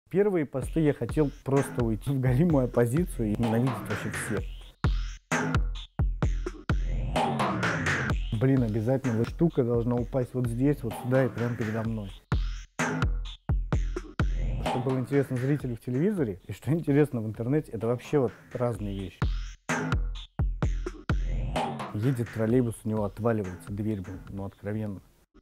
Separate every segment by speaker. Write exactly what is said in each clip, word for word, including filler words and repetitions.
Speaker 1: Первые посты я хотел просто уйти в галимую оппозицию и ненавидеть вообще всех. Блин, обязательно вот штука должна упасть вот здесь, вот сюда и прямо передо мной. Что было интересно зрителю в телевизоре и что интересно в интернете, это вообще вот разные вещи. Едет троллейбус, у него отваливается дверь, блин, ну откровенно.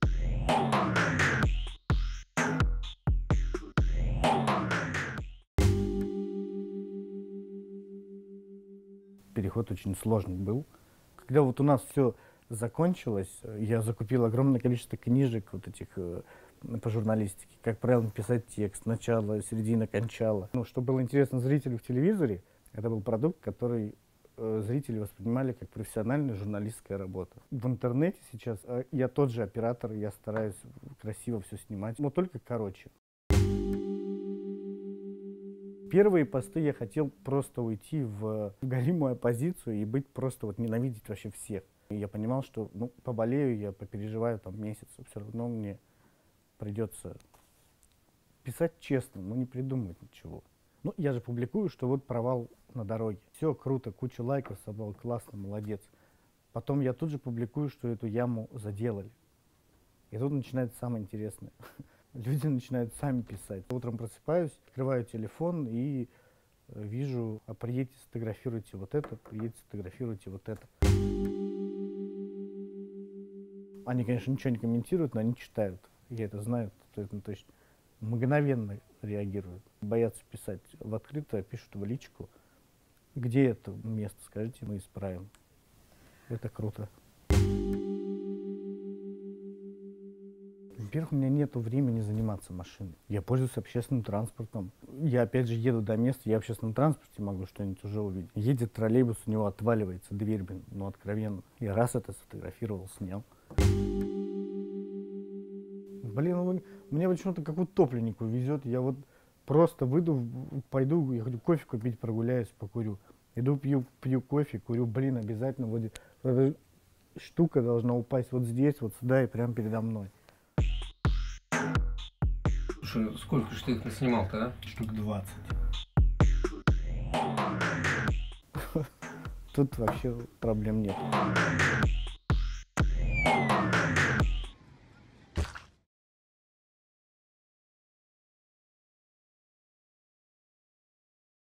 Speaker 1: Переход очень сложный был. Когда вот у нас все закончилось, я закупил огромное количество книжек вот этих э, по журналистике, как правильно писать текст, начало, середина, кончало. Ну, что было интересно зрителю в телевизоре, это был продукт, который э, зрители воспринимали как профессиональная журналистская работа. В интернете сейчас э, я тот же оператор, я стараюсь красиво все снимать, но только короче. Первые посты я хотел просто уйти в галимую оппозицию и быть просто вот ненавидеть вообще всех. И я понимал, что ну, поболею я, попереживаю там месяц, все равно мне придется писать честно, но не придумывать ничего. Ну, я же публикую, что вот провал на дороге. Все круто, куча лайков собрал, классно, молодец. Потом я тут же публикую, что эту яму заделали. И тут начинается самое интересное. Люди начинают сами писать. Утром просыпаюсь, открываю телефон и э, вижу, а приедьте, сфотографируйте вот это, приедьте, сфотографируйте вот это. Они, конечно, ничего не комментируют, но они читают. Я это знаю, то есть, ну, то есть мгновенно реагируют. Боятся писать в открытое, пишут в личку. Где это место, скажите, мы исправим. Это круто. Во-первых, у меня нет времени заниматься машиной. Я пользуюсь общественным транспортом. Я опять же еду до места, я в общественном транспорте могу что-нибудь уже увидеть. Едет троллейбус, у него отваливается дверь, блин, ну откровенно. Я раз это сфотографировал, снял. Блин, ну, мне почему-то как утопленнику везет. Я вот просто выйду, пойду, я хочу кофе купить, прогуляюсь, покурю. Иду, пью, пью кофе, курю, блин, обязательно вот эта штука должна упасть вот здесь, вот сюда и прямо передо мной.
Speaker 2: Слушай, сколько же ты их наснимал-то, а?
Speaker 1: Штук двадцать. Тут вообще проблем нет.